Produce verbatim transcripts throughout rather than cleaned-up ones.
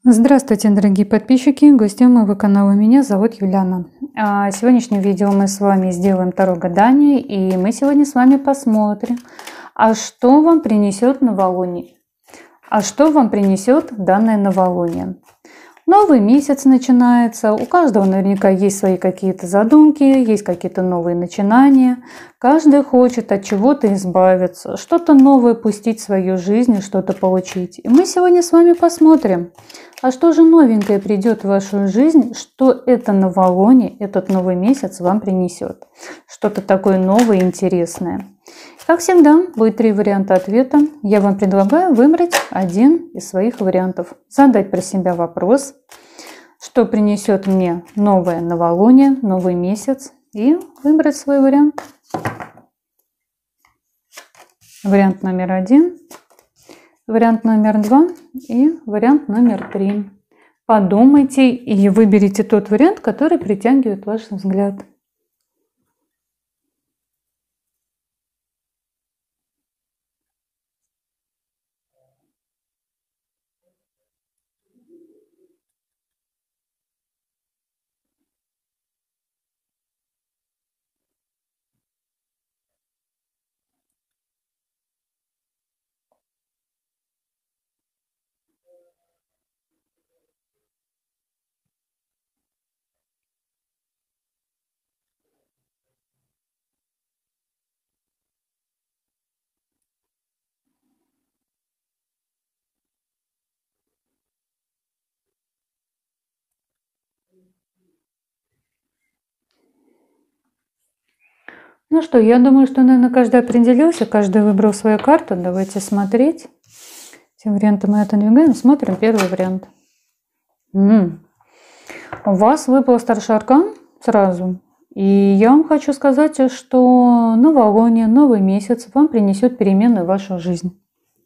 Здравствуйте, дорогие подписчики, гости моего канала. Меня зовут Юлиана. В сегодняшнем видео мы с вами сделаем таро гадание, и мы сегодня с вами посмотрим, а что вам принесет новолуние. А что вам принесет данное новолуние? Новый месяц начинается, у каждого наверняка есть свои какие-то задумки, есть какие-то новые начинания. Каждый хочет от чего-то избавиться, что-то новое пустить в свою жизнь, что-то получить. И мы сегодня с вами посмотрим, а что же новенькое придет в вашу жизнь, что это новолуние, этот новый месяц вам принесет. Что-то такое новое, интересное. Как всегда, будет три варианта ответа. Я вам предлагаю выбрать один из своих вариантов. Задать про себя вопрос, что принесет мне новое новолуние, новый месяц. И выбрать свой вариант. Вариант номер один, вариант номер два и вариант номер три. Подумайте и выберите тот вариант, который притягивает ваш взгляд. Ну что, я думаю, что, наверное, каждый определился, каждый выбрал свою карту. Давайте смотреть. Тем вариантом мы отодвигаем. Смотрим первый вариант. М-м. У вас выпал старший аркан сразу. И я вам хочу сказать, что новолуние, новый месяц вам принесет перемены в вашу жизнь.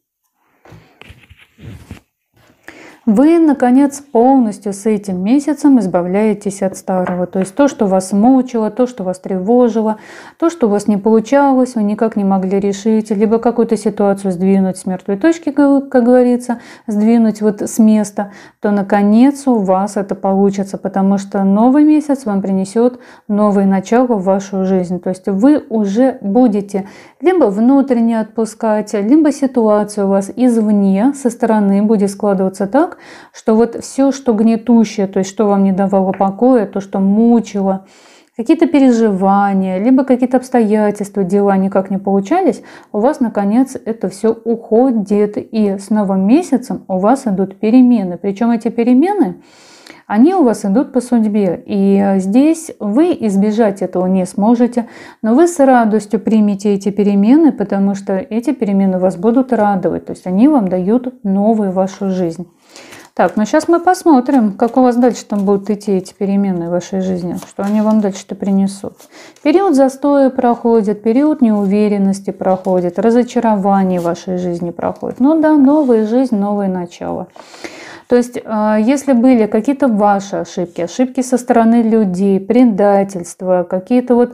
Вы, наконец, полностью с этим месяцем избавляетесь от старого. То есть то, что вас мучило, то, что вас тревожило, то, что у вас не получалось, вы никак не могли решить, либо какую-то ситуацию сдвинуть с мертвой точки, как говорится, сдвинуть вот с места, то, наконец, у вас это получится, потому что новый месяц вам принесет новое начало в вашу жизнь. То есть вы уже будете либо внутренне отпускать, либо ситуация у вас извне, со стороны будет складываться так, что вот все, что гнетущее, то есть что вам не давало покоя, то, что мучило, какие-то переживания, либо какие-то обстоятельства, дела никак не получались, у вас, наконец, это все уходит. И с новым месяцем у вас идут перемены. Причем эти перемены, они у вас идут по судьбе. И здесь вы избежать этого не сможете, но вы с радостью примете эти перемены, потому что эти перемены вас будут радовать. То есть они вам дают новую вашу жизнь. Так, ну сейчас мы посмотрим, как у вас дальше там будут идти эти перемены в вашей жизни, что они вам дальше-то принесут. Период застоя проходит, период неуверенности проходит, разочарование в вашей жизни проходит. Ну да, новая жизнь, новое начало. То есть, если были какие-то ваши ошибки, ошибки со стороны людей, предательства, какие-то вот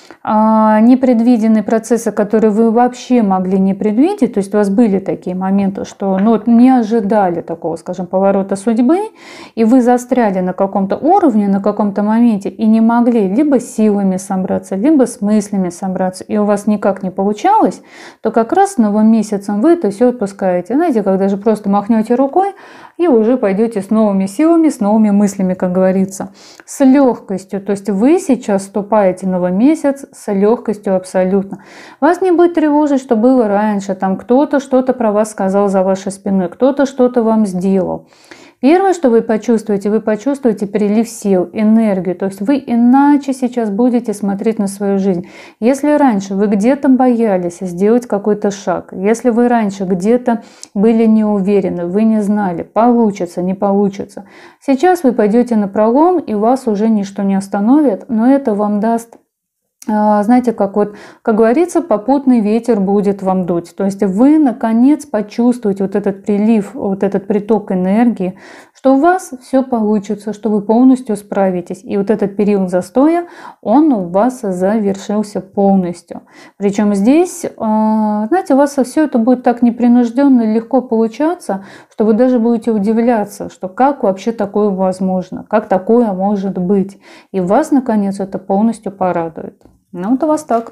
непредвиденные процессы, которые вы вообще могли не предвидеть, то есть у вас были такие моменты, что ну, вот не ожидали такого, скажем, поворота судьбы, и вы застряли на каком-то уровне, на каком-то моменте, и не могли либо силами собраться, либо с мыслями собраться, и у вас никак не получалось, то как раз с новым месяцем вы это все отпускаете. Знаете, когда же просто махнете рукой, и уже пойдете с новыми силами, с новыми мыслями, как говорится, с легкостью. То есть вы сейчас вступаете в новый месяц с легкостью абсолютно. Вас не будет тревожить, что было раньше. Там кто-то что-то про вас сказал за вашей спиной, кто-то что-то вам сделал. Первое, что вы почувствуете, вы почувствуете прилив сил, энергию. То есть вы иначе сейчас будете смотреть на свою жизнь. Если раньше вы где-то боялись сделать какой-то шаг, если вы раньше где-то были не уверены, вы не знали, получится, не получится, сейчас вы пойдете на пролом, и вас уже ничто не остановит, но это вам даст знаете, как вот, как говорится, попутный ветер будет вам дуть. То есть вы, наконец, почувствуете вот этот прилив, вот этот приток энергии, что у вас все получится, что вы полностью справитесь. И вот этот период застоя, он у вас завершился полностью. Причем здесь, знаете, у вас все это будет так непринужденно и легко получаться, что вы даже будете удивляться, что как вообще такое возможно, как такое может быть. И вас, наконец, это полностью порадует. Ну, вот у вас так.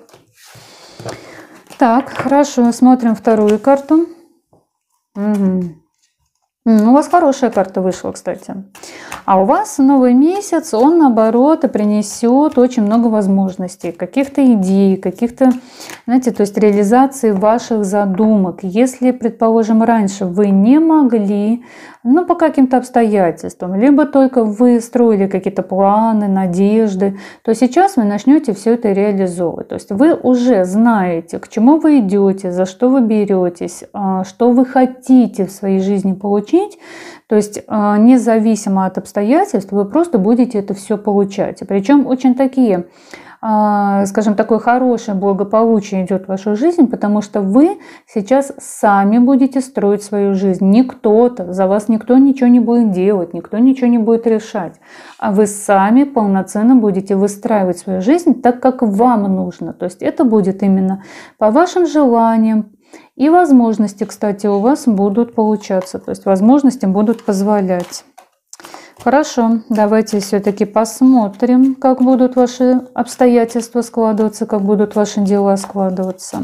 Так, хорошо, смотрим вторую карту. Угу. У вас хорошая карта вышла, кстати. А у вас новый месяц, он, наоборот, принесет очень много возможностей, каких-то идей, каких-то, знаете, то есть реализации ваших задумок. Если, предположим, раньше вы не могли, ну, по каким-то обстоятельствам, либо только вы строили какие-то планы, надежды, то сейчас вы начнете все это реализовывать. То есть вы уже знаете, к чему вы идете, за что вы беретесь, что вы хотите в своей жизни получить. То есть независимо от обстоятельств, вы просто будете это все получать. Причем очень такие, скажем, такое хорошее благополучие идет в вашу жизнь, потому что вы сейчас сами будете строить свою жизнь. Не кто-то, за вас никто ничего не будет делать, никто ничего не будет решать. А вы сами полноценно будете выстраивать свою жизнь так, как вам нужно. То есть это будет именно по вашим желаниям. И возможности, кстати, у вас будут получаться. То есть возможности будут позволять. Хорошо, давайте все-таки посмотрим, как будут ваши обстоятельства складываться, как будут ваши дела складываться.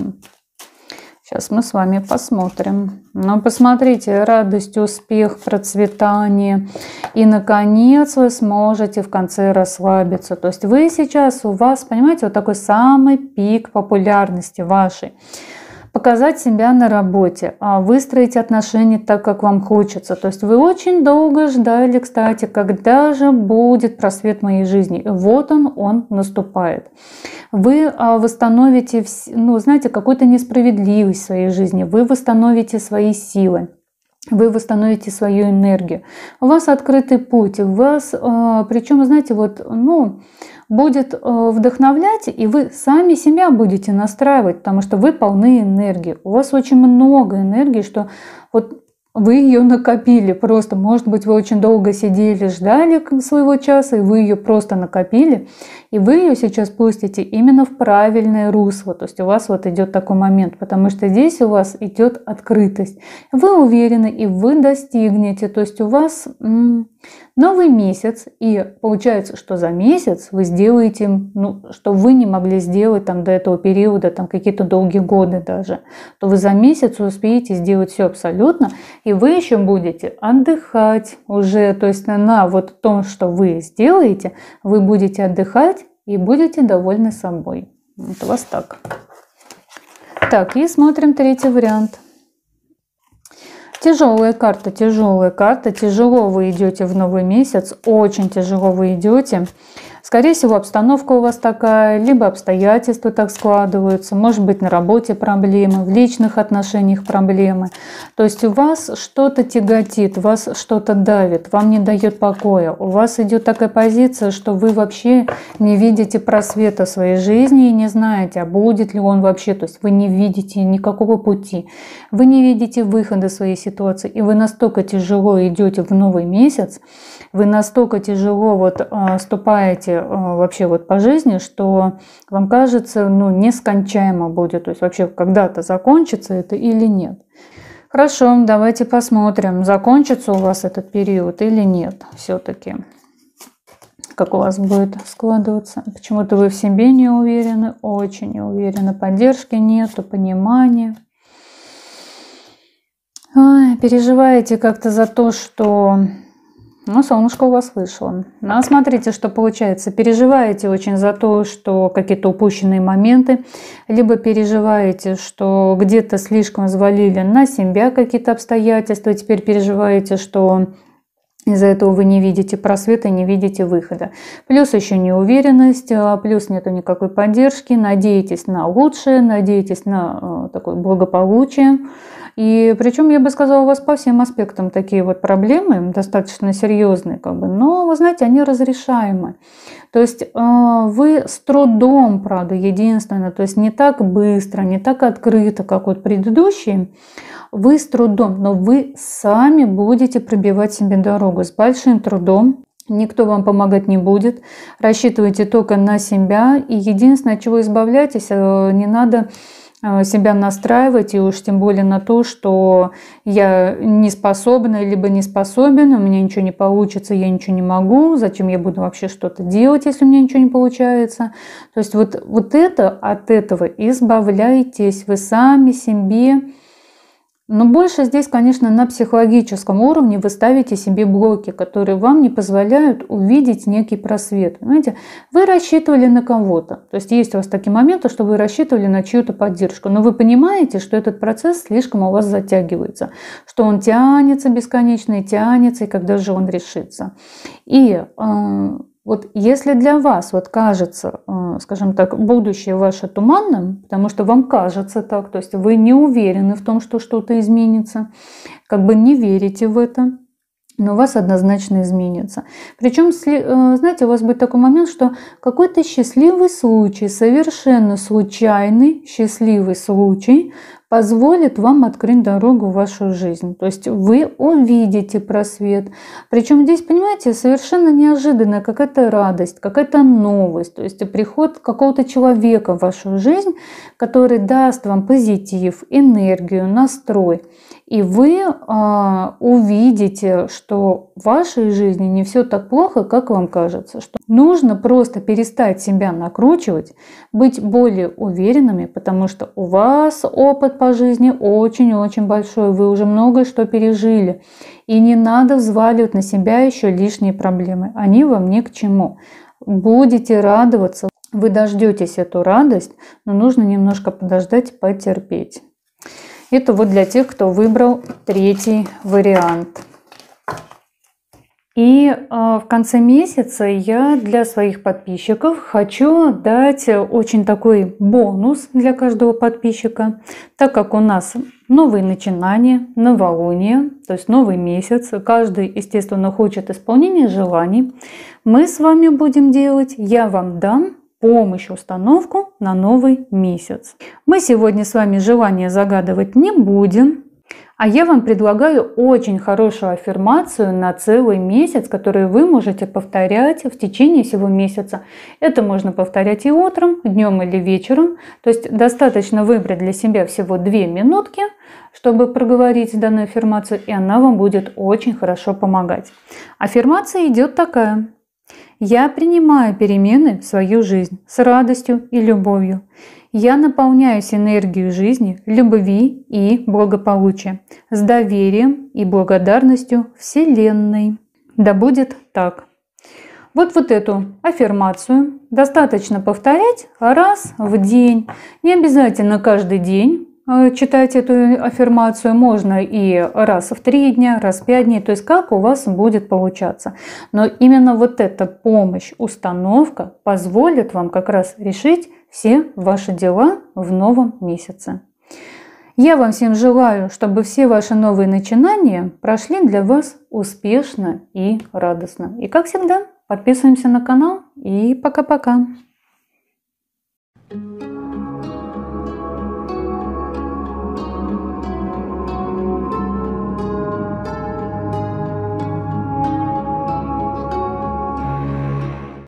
Сейчас мы с вами посмотрим. Ну, посмотрите, радость, успех, процветание. И, наконец, вы сможете в конце расслабиться. То есть вы сейчас, у вас, понимаете, вот такой самый пик популярности вашей. Показать себя на работе, выстроить отношения так, как вам хочется. То есть вы очень долго ждали, кстати, когда же будет просвет моей жизни. И вот он, он наступает. Вы восстановите, ну, знаете, какую-то несправедливость в своей жизни. Вы восстановите свои силы. Вы восстановите свою энергию. У вас открытый путь. У вас, причем, знаете, вот, ну, будет вдохновлять, и вы сами себя будете настраивать, потому что вы полны энергии. У вас очень много энергии, что вот вы ее накопили просто. Может быть, вы очень долго сидели, ждали своего часа, и вы ее просто накопили, и вы ее сейчас пустите именно в правильное русло. То есть у вас вот идет такой момент, потому что здесь у вас идет открытость. Вы уверены, и вы достигнете. То есть у вас новый месяц, и получается, что за месяц вы сделаете, ну, что вы не могли сделать там до этого периода, там какие-то долгие годы даже, то вы за месяц успеете сделать все абсолютно, и вы еще будете отдыхать уже, то есть на вот том, что вы сделаете, вы будете отдыхать и будете довольны собой. Вот у вас так. Так, и смотрим третий вариант. Тяжелая карта, тяжелая карта, тяжело вы идете в новый месяц, очень тяжело вы идете. Скорее всего, обстановка у вас такая, либо обстоятельства так складываются, может быть, на работе проблемы, в личных отношениях проблемы. То есть у вас что-то тяготит, вас что-то давит, вам не дает покоя. У вас идет такая позиция, что вы вообще не видите просвета в своей жизни и не знаете, а будет ли он вообще. То есть вы не видите никакого пути, вы не видите выхода из своей ситуации, и вы настолько тяжело идете в новый месяц, вы настолько тяжело вот э, ступаете э, вообще вот по жизни, что вам кажется, ну, нескончаемо будет. То есть вообще когда-то закончится это или нет. Хорошо, давайте посмотрим, закончится у вас этот период или нет все-таки. Как у вас будет складываться. Почему-то вы в себе не уверены, очень не уверены. Поддержки нету, понимания. Ой, переживаете как-то за то, что... Ну, солнышко у вас вышло. Ну, смотрите, что получается. Переживаете очень за то, что какие-то упущенные моменты, либо переживаете, что где-то слишком взвалили на себя какие-то обстоятельства, теперь переживаете, что из-за этого вы не видите просвета, не видите выхода. Плюс еще неуверенность, плюс нету никакой поддержки, надеетесь на лучшее, надеетесь на такое благополучие. И причем, я бы сказала, у вас по всем аспектам такие вот проблемы, достаточно серьезные, как бы, но, вы знаете, они разрешаемы. То есть вы с трудом, правда, единственное, то есть не так быстро, не так открыто, как вот предыдущие, вы с трудом, но вы сами будете пробивать себе дорогу с большим трудом. Никто вам помогать не будет. Рассчитывайте только на себя. И единственное, от чего избавляйтесь, не надо себя настраивать, и уж тем более на то, что я не способна, либо не способен, у меня ничего не получится, я ничего не могу, зачем я буду вообще что-то делать, если у меня ничего не получается. То есть вот, вот это, от этого избавляйтесь, вы сами себе. Но больше здесь, конечно, на психологическом уровне вы ставите себе блоки, которые вам не позволяют увидеть некий просвет. Понимаете? Вы рассчитывали на кого-то. То есть есть у вас такие моменты, что вы рассчитывали на чью-то поддержку. Но вы понимаете, что этот процесс слишком у вас затягивается. Что он тянется бесконечно и тянется, и когда же он решится. И э, вот если для вас вот кажется, скажем так, будущее ваше туманным, потому что вам кажется так, то есть вы не уверены в том, что что-то изменится, как бы не верите в это, но у вас однозначно изменится. Причем, знаете, у вас будет такой момент, что какой-то счастливый случай, совершенно случайный счастливый случай позволит вам открыть дорогу в вашу жизнь. То есть вы увидите просвет. Причем здесь, понимаете, совершенно неожиданная какая-то радость, какая-то новость. То есть приход какого-то человека в вашу жизнь, который даст вам позитив, энергию, настрой. И вы а, увидите, что в вашей жизни не все так плохо, как вам кажется. Что нужно просто перестать себя накручивать, быть более уверенными, потому что у вас опыт по жизни очень-очень большой. Вы уже многое что пережили. И не надо взваливать на себя еще лишние проблемы. Они вам ни к чему. Будете радоваться. Вы дождетесь эту радость, но нужно немножко подождать, потерпеть. Это вот для тех, кто выбрал третий вариант. И в конце месяца я для своих подписчиков хочу дать очень такой бонус для каждого подписчика, так как у нас новые начинания, новолуние, то есть новый месяц, каждый, естественно, хочет исполнения желаний. Мы с вами будем делать, я вам дам помощь, установку на новый месяц. Мы сегодня с вами желания загадывать не будем, а я вам предлагаю очень хорошую аффирмацию на целый месяц, которую вы можете повторять в течение всего месяца. Это можно повторять и утром, днем или вечером. То есть достаточно выбрать для себя всего две минутки, чтобы проговорить данную аффирмацию, и она вам будет очень хорошо помогать. Аффирмация идет такая. Я принимаю перемены в свою жизнь с радостью и любовью. Я наполняюсь энергией жизни, любви и благополучия, с доверием и благодарностью Вселенной. Да будет так. Вот, вот эту аффирмацию достаточно повторять раз в день. Не обязательно каждый день читать эту аффирмацию, можно и раз в три дня, раз в пять дней, то есть как у вас будет получаться. Но именно вот эта помощь, установка позволит вам как раз решить все ваши дела в новом месяце. Я вам всем желаю, чтобы все ваши новые начинания прошли для вас успешно и радостно. И как всегда, подписываемся на канал и пока-пока.